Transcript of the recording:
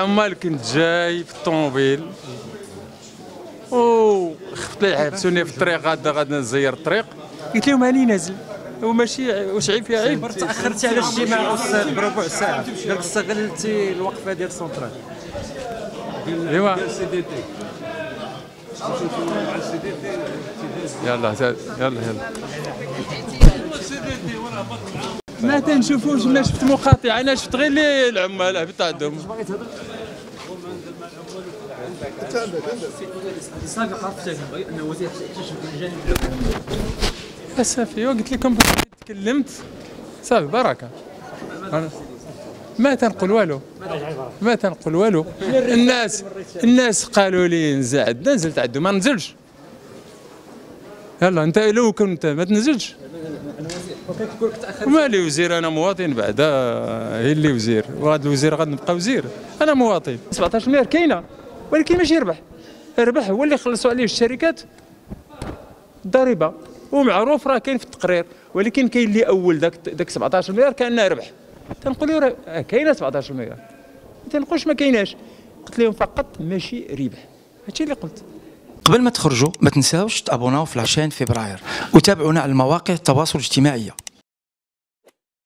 العمال كنت جاي في الطوموبيل وخفت لي حبسوني في الطريق غادي نزير الطريق، قلت لهم هاني نازل وماشي واش عيب فيها عيب. تاخرتي على الاجتماع استاذ بربع ساعه، قالك استغلتي الوقفه ديال سونترال. ايوا يلا يلا ما تنشوفوش، ما شفت مقاطعه، انا شفت غير اللي العمال هبط عندهم. صافي قلت لكم تكلمت صافي بركه، ما تنقول والو ما تنقول والو. الناس قالوا لي نزل عندنا، نزلت عندهم، ما ننزلش. يلا انت لو كنت ما تنزلش ومالي وزير، انا مواطن بعدا هي اللي وزير، وهذا الوزير غادي نبقى وزير، انا مواطن. 17 مليار كاينه ولكن ماشي ربح هو اللي خلصوا عليه الشركات الضريبه، ومعروف راه كاين في التقرير، ولكن كاين اللي اول داك 17 مليار كانها ربح. تنقول له كاينه 17 مليار، ما تنقولش ما كايناش، قلت لهم فقط ماشي ربح، هادشي اللي قلت. قبل ما تخرجوا ما تنساوش تابوناو في العشرين فبراير وتابعونا على مواقع التواصل الاجتماعي.